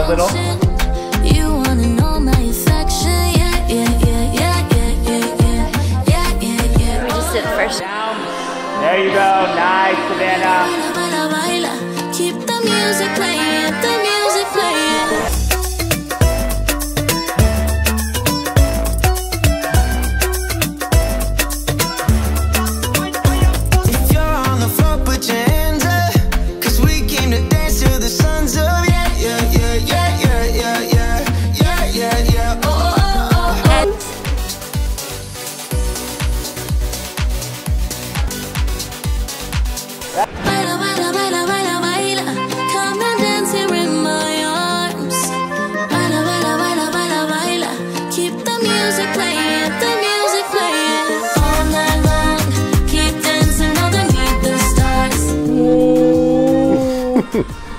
a little. You wanna know my affection? Yeah, yeah, yeah, yeah, yeah, yeah, yeah, yeah, yeah. We just did first. There you go. Nice, Savannah. Baila, baila, keep the music playing, the music playing. If you're on the floor, put your hands up, 'cause we came to dance till the sun's up. Yeah, yeah, yeah, yeah, yeah, yeah, yeah, yeah, yeah, yeah. Oh, oh, oh, oh. Baila, baila, baila, baila, baila, come and dance here in my arms. Baila, baila, baila, baila, baila, keep the music playing, the music playing. All night long, keep dancing underneath the stars.